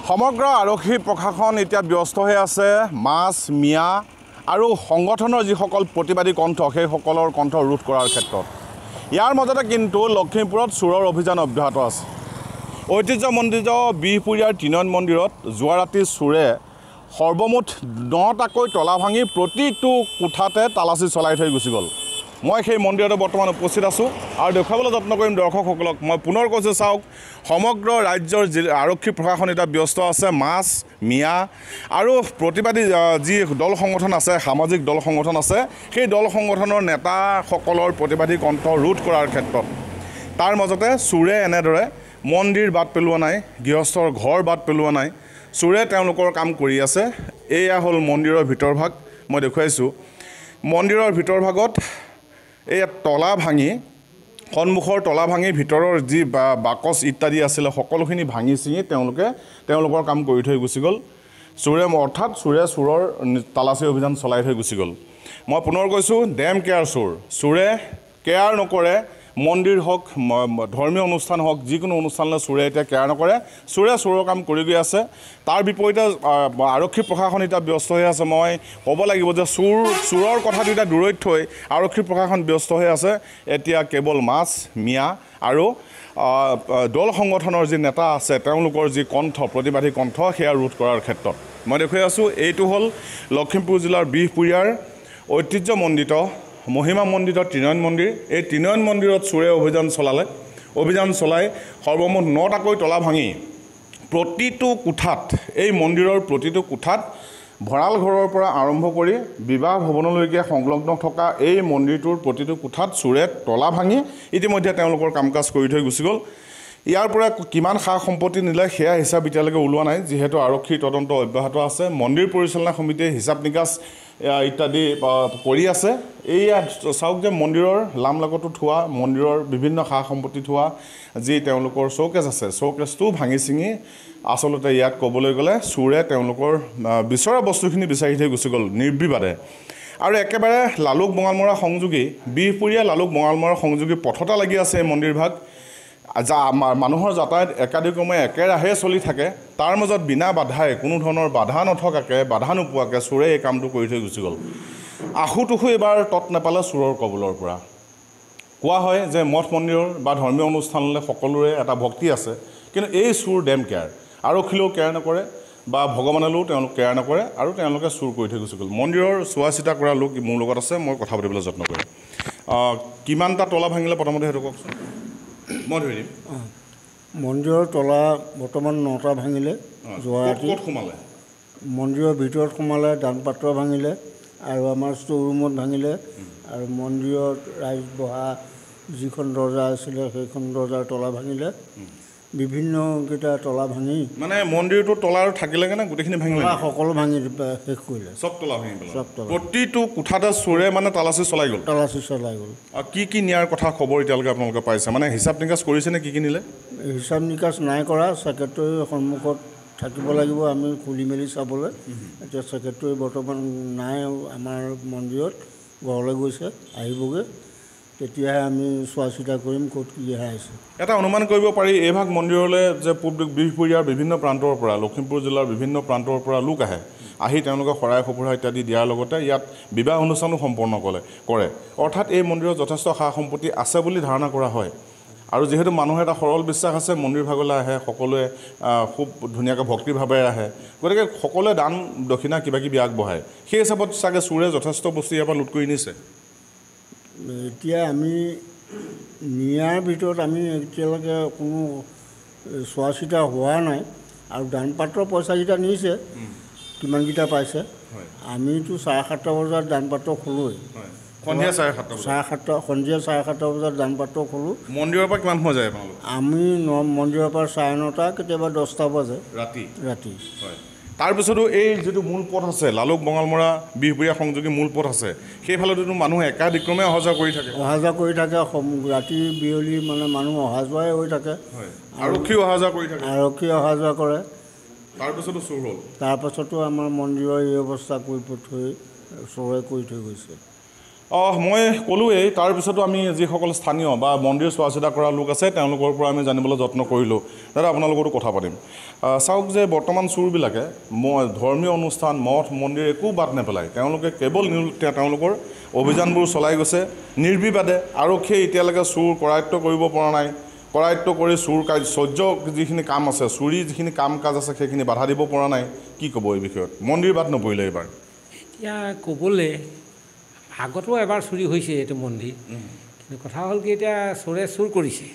সমগ্ৰ আৰক্ষী প্ৰশাসন এতিয়া ব্যস্ত হৈ আছে মাছ মিয়া আৰু সংগঠনৰ যিসকল প্ৰতিবাদী কণ্ঠ সেইসকলৰ কণ্ঠ ৰোধ কৰাৰ ক্ষেত্ৰত। ইয়াৰ মাজতে কিন্তু লখিমপুৰত চোৰৰ অভিযান অব্যাহত আছে। ঐতিহ্যমণ্ডিত বিহপুৰীয়াৰ তিনন মন্দিৰত যোৱা ৰাতি চোৰে সৰ্বমুঠ 9টাকৈ তলা ভাঙি প্ৰতিটো কোঠাতে তালাচী চলাই থৈ গুচি গ'ল। মই সেই মন্দিৰতে বৰ্তমান উপস্থিত আছোঁ আৰু দেখুৱাবলৈ যত্ন কৰিম দৰ্শকসকলক। মই পুনৰ কৈছোঁ চাওক, সমগ্ৰ ৰাজ্যৰ আৰক্ষী প্ৰশাসন এতিয়া ব্যস্ত আছে মাছ মিয়া আৰু প্ৰতিবাদী যি দল সংগঠন আছে, সামাজিক দল সংগঠন আছে, সেই দল সংগঠনৰ নেতাসকলৰ প্ৰতিবাদী কণ্ঠ ৰোধ কৰাৰ ক্ষেত্ৰত। তাৰ মাজতে চোৰে এনেদৰে মন্দিৰ বাদ পেলোৱা নাই, গৃহস্থৰ ঘৰ বাদ পেলোৱা নাই, চোৰে তেওঁলোকৰ কাম কৰি আছে। এয়া হ'ল মন্দিৰৰ ভিতৰভাগ, মই দেখুৱাইছোঁ। মন্দিৰৰ ভিতৰভাগত এই তলা ভাঙি, সন্মুখৰ তলা ভাঙি ভিতৰৰ যি বাকচ ইত্যাদি আছিলে সকলোখিনি ভাঙি চিঙি তেওঁলোকৰ কাম কৰি থৈ গুচি গ'ল। চোৰে অৰ্থাৎ চোৰৰ তালাচী অভিযান চলাই থৈ গুচি গ'ল। মই পুনৰ কৈছোঁ, ডেম কেয়াৰ চোৰে কেয়াৰ নকৰে। মন্দিৰ হওক, ধৰ্মীয় অনুষ্ঠান হওক, যিকোনো অনুষ্ঠানলৈ চোৰে এতিয়া কেয়াৰ নকৰে। চোৰৰ কাম কৰি গৈ আছে। তাৰ বিপৰীতে আৰক্ষী প্ৰশাসন এতিয়া ব্যস্ত হৈ আছে। মই ক'ব লাগিব যে চোৰৰ কথাটো এতিয়া দূৰৈত থৈ আৰক্ষী প্ৰশাসন ব্যস্ত হৈ আছে এতিয়া কেৱল মাছ মিয়া আৰু দল সংগঠনৰ যি নেতা আছে তেওঁলোকৰ যি কণ্ঠ, প্ৰতিবাদী কণ্ঠ, সেয়া ৰোধ কৰাৰ ক্ষেত্ৰত। মই দেখুৱাই আছোঁ, এইটো হ'ল লখিমপুৰ জিলাৰ বিহপুৰীয়াৰ ঐতিহ্যমণ্ডিত মহিমামণ্ডিত তিনন মন্দিৰ। এই তিনন মন্দিৰত চোৰে অভিযান চলাই সৰ্বমুঠ 9টাকৈ তলা ভাঙি প্ৰতিটো কোঠাত, এই মন্দিৰৰ প্ৰতিটো কোঠাত ভঁৰাল ঘৰৰ পৰা আৰম্ভ কৰি বিবাহ ভৱনলৈকে সংলগ্ন থকা এই মন্দিৰটোৰ প্ৰতিটো কোঠাত চোৰে তলা ভাঙি ইতিমধ্যে তেওঁলোকৰ কাম কাজ কৰি থৈ গুচি গ'ল। ইয়াৰ পৰা কিমান সা সম্পত্তি নিলে সেয়া হিচাপ এতিয়ালৈকে ওলোৱা নাই, যিহেতু আৰক্ষীৰ তদন্ত অব্যাহত আছে। মন্দিৰ পৰিচালনা সমিতিয়ে হিচাপ নিকাচ ইত্যাদি কৰি আছে। এইয়া চাওক যে মন্দিৰৰ লামলাগতো থোৱা, মন্দিৰৰ বিভিন্ন সা সম্পত্তি থোৱা যি তেওঁলোকৰ শ্ব'কেছ আছে, শ্ব'কেছটো ভাঙি চিঙি আচলতে ইয়াত ক'বলৈ গ'লে চোৰে তেওঁলোকৰ বিচৰা বস্তুখিনি বিচাৰি থৈ গুচি গ'ল নিৰ্বিবাদে। আৰু একেবাৰে লালুক বঙালমৰা সংযোগী, বিহপুৰীয়া লালুক বঙালমৰা সংযোগী পথতে লাগি আছে এই মন্দিৰভাগ। মানুহৰ যাতায়াত একাদিক্ৰমে একেৰাহে চলি থাকে। তাৰ মাজত বিনা বাধাই, কোনো ধৰণৰ বাধা নথকাকৈ, বাধা নোপোৱাকৈ চোৰে এই কামটো কৰি থৈ গুচি গ'ল। আশুতোষু এইবাৰ তত নাপালে চোৰৰ কবলৰ পৰা। কোৱা হয় যে মঠ মন্দিৰৰ বা ধৰ্মীয় অনুষ্ঠানলৈ সকলোৰে এটা ভক্তি আছে, কিন্তু এই চোৰ ডেম কেয়াৰ, আৰক্ষীলেও কেয়াৰ নকৰে বা ভগৱানলৈও তেওঁলোক কেয়াৰ নকৰে আৰু তেওঁলোকে চোৰ কৰি থৈ গুচি গ'ল। মন্দিৰৰ চোৱা চিতা কৰা লোক মোৰ লগত আছে, মই কথা পাতিবলৈ যত্ন কৰিম। কিমানটা তলা ভাঙিলে প্ৰথমতে সেইটো কওকচোন। মই ধৰি দিম। মন্দিৰৰ তলা বৰ্তমান 9টা ভাঙিলে। যোৱা ৰাতি সোমালে মন্দিৰৰ ভিতৰত সোমালে, দান পাত্ৰ ভাঙিলে আৰু আমাৰ ষ্ট'ৰ ৰুমত ভাঙিলে আৰু মন্দিৰত ৰাইজ বহা যিখন দৰ্জা আছিলে সেইখন দৰ্জাৰ তলা ভাঙিলে। বিভিন্নকেইটা তলা ভাঙি মানে মন্দিৰটোৰ তলা থাকিলে কেনে গোটেইখিনি ভাঙিলে, সকলো ভাঙি শেষ কৰিলে। চব তলা ভাঙি পেলালে। চব তলা, প্ৰতিটো কোঠাতে চোৰে মানে তালাচী চলাই গ'ল। আৰু কি নিয়াৰ কথা খবৰ এতিয়ালৈকে আপোনালোকে পাইছে? মানে হিচাপ নিকাচ কৰিছেনে কি নিলে? হিচাপ নিকাচ নাই কৰা। ছেক্ৰেটৰীৰ সন্মুখত থাকিব লাগিব আমি খুলি মেলি চাবলৈ। এতিয়া ছেক্ৰেটৰী বৰ্তমান নাই আমাৰ মন্দিৰত, ঘৰলৈ গৈছে, আহিবগৈ, তেতিয়াহে আমি চোৱা চিতা কৰিম ক'ত কি আছে। এটা অনুমান কৰিব পাৰি, এইভাগ মন্দিৰলৈ যে বিহপুৰীয়াৰ বিভিন্ন প্ৰান্তৰ পৰা, লখিমপুৰ জিলাৰ বিভিন্ন প্ৰান্তৰ পৰা লোক আহি তেওঁলোকে শৰাই সঁফুৰা ইত্যাদি দিয়াৰ লগতে ইয়াত বিবাহ অনুষ্ঠানো সম্পন্ন কৰে। অৰ্থাৎ এই মন্দিৰত যথেষ্ট সা সম্পত্তি আছে বুলি ধাৰণা কৰা হয়। আৰু যিহেতু মানুহৰ এটা সৰল বিশ্বাস আছে, মন্দিৰভাগলৈ আহে, সকলোৱে খুব ধুনীয়াকৈ ভক্তিভাৱেৰে আহে, গতিকে সকলোৱে দান দক্ষিণা কিবাকিবি আগবঢ়ায়। সেই হিচাপত চাগে চোৰে যথেষ্ট বস্তু ইয়াৰ পৰা লুট কৰি নিছে। এতিয়া আমি নিয়াৰ ভিতৰত আমি এতিয়ালৈকে কোনো চোৱা চিতা হোৱা নাই। আৰু দান পাত্ৰ পইচাকেইটা নিছে, কিমানকেইটা পাইছে। আমিতো 7:30 বজাত দান পাত্ৰ খোলোৱেই। সন্ধিয়া 7:30 বজাত দান পাত্ৰ খোলোঁ। মন্দিৰৰ পৰা কিমান সময় যায় আপোনালোক? আমি মন্দিৰৰ পৰা 9:30, কেতিয়াবা 10টা বাজে ৰাতি। তাৰপিছতো এই যিটো মূল পথ আছে, লালুক বঙালমৰা বিহপুৰীয়া সংযোগী মূল পথ আছে, সেইফালেতো মানুহ একাদিক্ৰমে অহা যোৱা কৰি থাকে। ৰাতি বিয়লি মানে মানুহ অহা যোৱাই হৈ থাকে। আৰক্ষীও অহা যোৱা কৰে। তাৰপিছতো চোৰ হ'ল। তাৰপাছতো আমাৰ মন্দিৰৰ এই অৱস্থা কৰি থৈ চোৰে কৰি থৈ গৈছে। মই ক'লোৱেই তাৰপিছতো আমি যিসকল স্থানীয় বা মন্দিৰ চোৱা চিতা কৰা লোক আছে তেওঁলোকৰ পৰা আমি জানিবলৈ যত্ন কৰিলোঁ দাদা আপোনালোকৰো কথা পাতিম চাওক যে বৰ্তমান চোৰবিলাকে ধৰ্মীয় অনুষ্ঠান মঠ মন্দিৰ একো বাদ নেপেলায় তেওঁলোকে কেৱল তেওঁলোকৰ অভিযানবোৰ চলাই গৈছে নিৰ্বিবাদে আৰক্ষীয়ে এতিয়ালৈকে চোৰ কৰায়ত্ব কৰিব পৰা নাই কৰায়ত্ব কৰি চোৰ কাৰ্য যিখিনি কাম আছে চুৰি যিখিনি কাম কাজ আছে সেইখিনি বাধা দিব পৰা নাই কি ক'ব এই বিষয়ত মন্দিৰ বাদ নপৰিলে এইবাৰ এতিয়া ক'বলৈ আগতো এবাৰ চুৰি হৈছে এইটো মন্দিৰ কিন্তু কথা হ'ল কি এতিয়া চোৰে চুৰ কৰিছে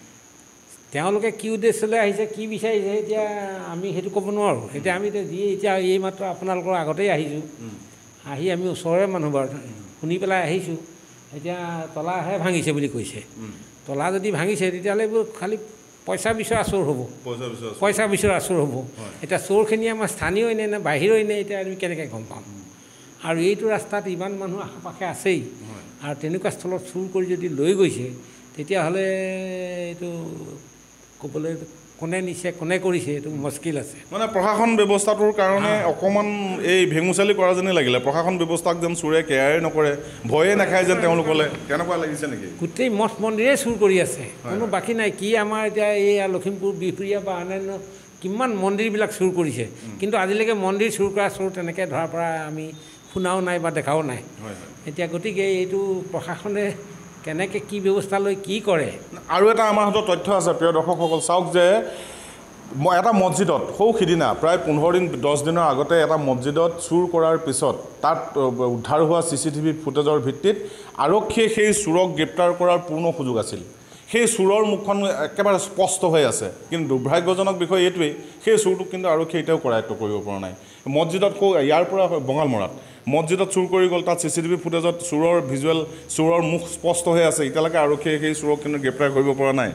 তেওঁলোকে কি উদ্দেশ্যলৈ আহিছে কি বিচাৰিছে এতিয়া আমি সেইটো ক'ব নোৱাৰোঁ এতিয়া আমি এতিয়া এইমাত্ৰ আপোনালোকৰ আগতেই আহিছোঁ আহি আমি ওচৰৰে মানুহ বাৰু শুনি পেলাই আহিছোঁ এতিয়া তলাহে ভাঙিছে বুলি কৈছে তলা যদি ভাঙিছে তেতিয়াহ'লে এইবোৰ খালি পইচা বিচৰা চোৰ হ'ব পইচা বিচৰা চোৰ হ'ব এতিয়া চোৰখিনি আমাৰ স্থানীয় নে বাহিৰৰে নে এতিয়া আমি কেনেকৈ গম পাম আৰু এইটো ৰাস্তাত ইমান মানুহ আশে পাশে আছেই আৰু তেনেকুৱা স্থলত চুৰ কৰি যদি লৈ গৈছে তেতিয়াহ'লে এইটো ক'বলৈ কোনে নিছে কোনে কৰিছে এইটো মুস্কিল আছে মানে প্ৰশাসন ব্যৱস্থাটোৰ কাৰণে অকণমান এই ভেঙুচালি কৰা যেনেই লাগিলে প্ৰশাসন ব্যৱস্থাক যেন চোৰে কেয়াৰে নকৰে ভয়ে নাখায় যেন তেওঁলোকলে কেনেকুৱা লাগিছে নেকি গোটেই মঠ মন্দিৰে চুৰ কৰি আছে কোনো বাকী নাই কি আমাৰ এতিয়া এই লখিমপুৰ বিহপুৰীয়া বা অন্যান্য কিমান মন্দিৰবিলাক চুৰ কৰিছে কিন্তু আজিলৈকে মন্দিৰ চুৰ কৰা চোৰ তেনেকৈ ধৰাৰ পৰা আমি শুনাও নাই বা দেখাও নাই এতিয়া গতিকে এইটো প্ৰশাসনে কেনেকৈ কি ব্যৱস্থা লৈ কি কৰে আৰু এটা আমাৰ হাতত তথ্য আছে প্ৰিয় দৰ্শকসকল চাওক যে এটা মছজিদত সিদিনা প্ৰায় 15 দিন 10 দিনৰ আগতে এটা মছজিদত চুৰ কৰাৰ পিছত তাত উদ্ধাৰ হোৱা CCTV ফুটেজৰ ভিত্তিত আৰক্ষীয়ে সেই চোৰক গ্ৰেপ্তাৰ কৰাৰ পূৰ্ণ সুযোগ আছিল সেই চোৰৰ মুখখন একেবাৰে স্পষ্ট হৈ আছে কিন্তু দুৰ্ভাগ্যজনক বিষয় এইটোৱেই সেই চোৰটোক কিন্তু আৰক্ষীয়ে এতিয়াও কৰায়ত্ব কৰিব পৰা নাই মছজিদত ইয়াৰ পৰা বঙালমৰাত মছজিদত চুৰ কৰি গ'ল তাত CCTV ফুটেজত চোৰৰ ভিজুৱেল চোৰৰ মুখ স্পষ্ট হৈ আছে এতিয়ালৈকে আৰক্ষীয়ে সেই চোৰক কিন্তু গ্ৰেপ্তাৰ কৰিব পৰা নাই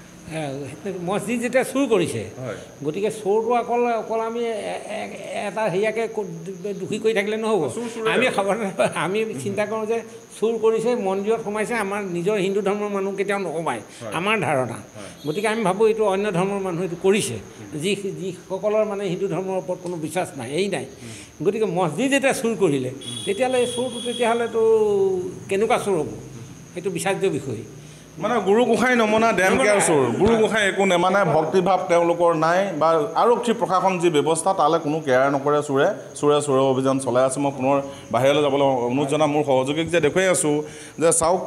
মছজিদ যেতিয়া চুৰ কৰিছে গতিকে চোৰটো অকল আমি এটা হেৰিয়াকে দোষী কৰি থাকিলে নহ'ব আমি খবৰ আমি চিন্তা কৰোঁ যে চুৰ কৰিছে মন্দিৰত সোমাইছে আমাৰ নিজৰ হিন্দু ধৰ্মৰ মানুহ কেতিয়াও নোসোমায় আমাৰ ধাৰণা গতিকে আমি ভাবোঁ এইটো অন্য ধৰ্মৰ মানুহ এইটো কৰিছে যিসকলৰ মানে হিন্দু ধৰ্মৰ ওপৰত কোনো বিশ্বাস নাই এই নাই গতিকে মছজিদ যেতিয়া চুৰ কৰিলে তেতিয়াহ'লে এই চোৰটো তেতিয়াহ'লেতো কেনেকুৱা চোৰ হ'ব সেইটো বিচাৰ্য বিষয় মানে গুৰু গোসাঁই নমনা ডেম কেয়াৰ চোৰ গুৰু গোসাঁই একো নেমানে ভক্তিভাৱ তেওঁলোকৰ নাই বা আৰক্ষী প্ৰশাসন যি ব্যৱস্থা তালৈ কোনো কেয়াৰ নকৰে চোৰৰ অভিযান চলাই আছে মই পুনৰ বাহিৰলৈ যাবলৈ অনুৰোধ জনাম মোৰ সহযোগীক যে দেখুৱাই আছোঁ যে চাওক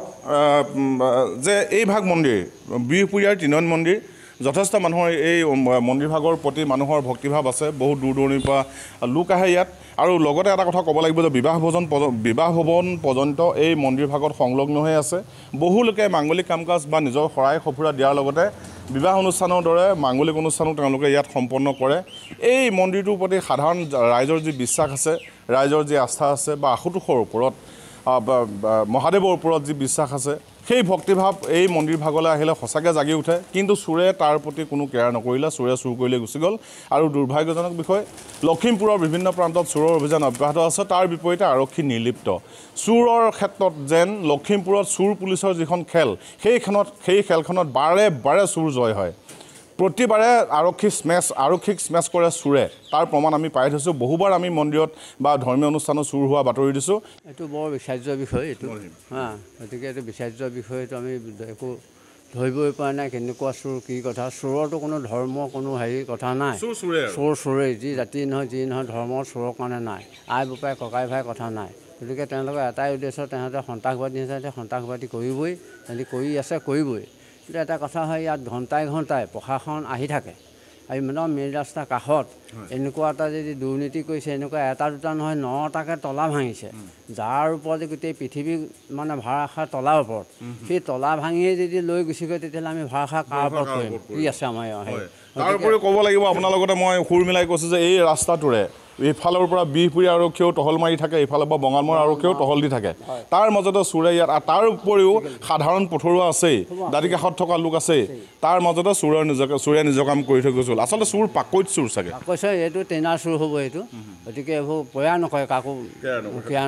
যে এই ভাগ মন্দিৰ বিহপুৰীয়াৰ তিনন মন্দিৰ যথেষ্ট মানুহৰ এই মন্দিৰভাগৰ প্ৰতি মানুহৰ ভক্তিভাৱ আছে বহুত দূৰ দূৰণিৰ পৰা লোক আহে ইয়াত আৰু লগতে এটা কথা ক'ব লাগিব যে বিবাহ ভৱন পৰ্যন্ত এই মন্দিৰভাগত সংলগ্ন হৈ আছে বহু লোকে মাংগলিক কাম কাজ বা নিজৰ শৰাই সঁফুৰা দিয়াৰ লগতে বিবাহ অনুষ্ঠানৰ দৰে মাংগলিক অনুষ্ঠানো তেওঁলোকে ইয়াত সম্পন্ন কৰে এই মন্দিৰটোৰ প্ৰতি সাধাৰণ ৰাইজৰ যি বিশ্বাস আছে ৰাইজৰ যি আস্থা আছে বা আশুতোষৰ ওপৰত মহাদেৱৰ ওপৰত যি বিশ্বাস আছে সেই ভক্তিভাৱ এই মন্দিৰভাগলৈ আহিলে সঁচাকৈ জাগি উঠে কিন্তু চোৰে তাৰ প্ৰতি কোনো কেয়াৰ নকৰিলে চোৰে চুৰ কৰিলে গুচি গ'ল আৰু দুৰ্ভাগ্যজনক বিষয় লখিমপুৰৰ বিভিন্ন প্ৰান্তত চোৰৰ অভিযান অব্যাহত আছে তাৰ বিপৰীতে আৰক্ষী নিৰ্লিপ্ত চোৰৰ ক্ষেত্ৰত যেন লখিমপুৰত চোৰ পুলিচৰ যিখন খেল সেই খেলখনত বাৰে বাৰে চোৰ জয় হয় প্ৰতিবাৰে আৰক্ষীক স্মেচ কৰে চোৰে তাৰ প্ৰমাণ আমি পাই থৈছোঁ বহুবাৰ আমি মন্দিৰত বা ধৰ্মীয় অনুষ্ঠানত চুৰ হোৱা বাতৰি দিছোঁ এইটো বৰ বিচাৰ্য বিষয় এইটো গতিকে এইটো বিচাৰ্য বিষয়টো আমি একো ধৰিবই পৰা নাই কেনেকুৱা চোৰ কি কথা চোৰৰতো কোনো ধৰ্ম কোনো হেৰি কথা নাই চোৰেই যি জাতি নহয় যি নহয় ধৰ্মৰ চোৰৰ কাৰণে নাই আই বোপাই ককাই ভাই কথা নাই গতিকে তেওঁলোকৰ এটাই উদ্দেশ্য তেহেঁতে সন্ত্ৰাসবাদী হিচাপে সন্ত্ৰাসবাদী কৰিবই তেহেঁতি কৰি আছে কৰিবই কিন্তু এটা কথা হয় ইয়াত ঘণ্টাই প্ৰশাসন আহি থাকে আৰু মেইন ৰাস্তাৰ কাষত এনেকুৱা এটা যদি দুৰ্নীতি কৰিছে এনেকুৱা এটা দুটা নহয় 9টাকৈ তলা ভাঙিছে যাৰ ওপৰত গোটেই পৃথিৱী মানে ভাড়াখাৰ তলাৰ ওপৰত সেই তলা ভাঙিয়ে যদি লৈ গুচি গৈ তেতিয়াহ'লে আমি ভাড়াখাৰ কাৰ ওপৰত কৰিম কি আছে আমাৰ তাৰ উপৰি ক'ব লাগিব আপোনাৰ লগতে মই সুৰ মিলাই কৈছোঁ যে এই ৰাস্তাটোৰে ইফালৰ পৰা বিহপুৰীয়া আৰক্ষীয়েও টহল মাৰি থাকে ইফালৰ পৰা বঙালমৰা আৰক্ষীয়েও টহল দি থাকে তাৰ মাজতে চোৰে ইয়াত তাৰ উপৰিও সাধাৰণ পথৰুৱা আছেই দাঁতি কাষত থকা লোক আছেই তাৰ মাজতে চোৰে নিজৰ কাম কৰি থৈ গৈছিল আচলতে চোৰ পাকৈত চোৰ চাগে এইটো টেনাৰ চোৰ হ'ব এইটো গতিকে এইবোৰ পয়া নকৰে কাকো ক্ৰিয়া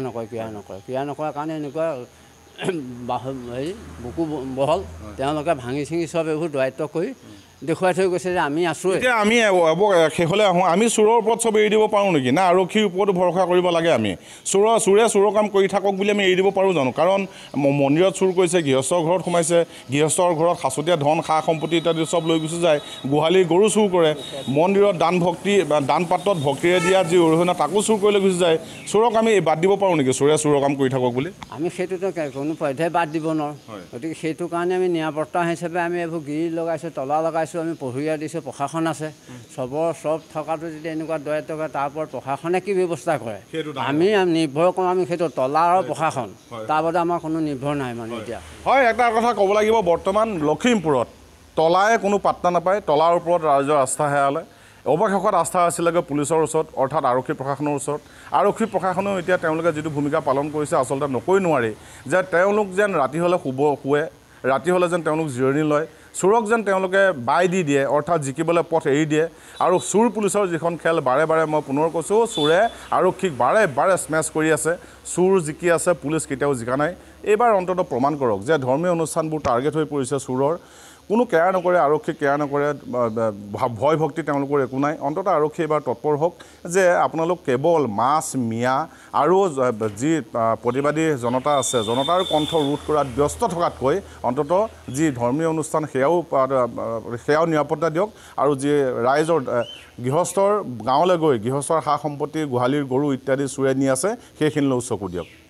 নকৰে কাৰণে এনেকুৱা হেৰি বুকু বহল তেওঁলোকে ভাঙি চিঙি চব এইবোৰ দায়িত্ব কৰি দেখুৱাই থৈ গৈছে যে আমি আছোঁ। এতিয়া আমি শেষলৈ আহোঁ, আমি চোৰৰ ওপৰত চব এৰি দিব পাৰোঁ নেকি, না আৰক্ষীৰ ওপৰতো ভৰসা কৰিব লাগে? আমি চোৰে চোৰৰ কাম কৰি থাকক বুলি আমি এৰি দিব পাৰোঁ জানো? কাৰণ মন্দিৰত চুৰ কৰিছে, গৃহস্থৰ ঘৰত সোমাইছে, গৃহস্থৰ ঘৰত সাঁচতীয়া ধন সা সম্পত্তি ইত্যাদি চব লৈ গুচি যায়, গোহালিৰ গৰু চুৰ কৰে, মন্দিৰত দান পাত্ৰত ভক্তিৰে দিয়া যি অৰিহণা তাকো চুৰ কৰি লৈ গুচি যায়। চোৰক আমি বাদ দিব পাৰোঁ নেকি, চোৰে চোৰৰ কাম কৰি থাকক বুলি? আমি সেইটোতো কোনো পধ্যে বাদ দিব নোৱাৰোঁ। গতিকে সেইটো কাৰণে আমি নিৰাপত্তা হিচাপে আমি এইবোৰ গিৰি লগাইছোঁ, তলা লগাইছোঁ, আমি পঢ়ুৰীয়া দিছোঁ, প্ৰশাসন আছে, চব থকাটো যদি এনেকুৱা দৰে টকা তাৰ ওপৰত প্ৰশাসনে কি ব্যৱস্থা কৰে আমি নিৰ্ভৰ কৰোঁ। আমি সেইটো তলা আৰু প্ৰশাসন, তাৰ বাদে আমাৰ কোনো নিৰ্ভৰ নাই মানে এতিয়া। হয়, এটা কথা ক'ব লাগিব, বৰ্তমান লখিমপুৰত তলাই কোনো পাত্তা নাপায়, তলাৰ ওপৰত ৰাইজৰ আস্থা হেৰালে। অৱশেষত আস্থা আছিলেগৈ পুলিচৰ ওচৰত, অৰ্থাৎ আৰক্ষী প্ৰশাসনৰ ওচৰত। আৰক্ষী প্ৰশাসনেও এতিয়া তেওঁলোকে যিটো ভূমিকা পালন কৰিছে আচলতে নকৈ নোৱাৰি, যে তেওঁলোক যেন ৰাতি হ'লে শুৱে, ৰাতি হ'লে যেন তেওঁলোক জিৰণি লয়, চোৰক যেন তেওঁলোকে বাই দি দিয়ে, অৰ্থাৎ জিকিবলৈ পথ এৰি দিয়ে। আৰু চোৰ পুলিচৰ যিখন খেল বাৰে বাৰে মই পুনৰ কৈছোঁ, চোৰে আৰক্ষীক বাৰে বাৰে স্মেচ কৰি আছে, চোৰ জিকি আছে, পুলিচ কেতিয়াও জিকা নাই। এইবাৰ অন্ততঃ প্ৰমাণ কৰক যে ধৰ্মীয় অনুষ্ঠানবোৰ টাৰ্গেট হৈ পৰিছে চোৰৰ, কোনো কেয়াৰ নকৰে, আৰক্ষীক কেয়াৰ নকৰে, ভয় ভক্তি তেওঁলোকৰ একো নাই। অন্ততঃ আৰক্ষী এইবাৰ তৎপৰ হওক যে আপোনালোক কেৱল মাছ, মিয়া আৰু যি প্ৰতিবাদী জনতা আছে, জনতাৰ কণ্ঠ ৰোধ কৰাত ব্যস্ত থকাতকৈ অন্ততঃ যি ধৰ্মীয় অনুষ্ঠান সেয়াও নিৰাপত্তা দিয়ক, আৰু যি ৰাইজৰ গৃহস্থৰ গাঁৱলৈ গৈ গৃহস্থৰ সা সম্পত্তি, গোহালিৰ গৰু ইত্যাদি চোৰে নি আছে, সেইখিনিলৈও চকু দিয়ক।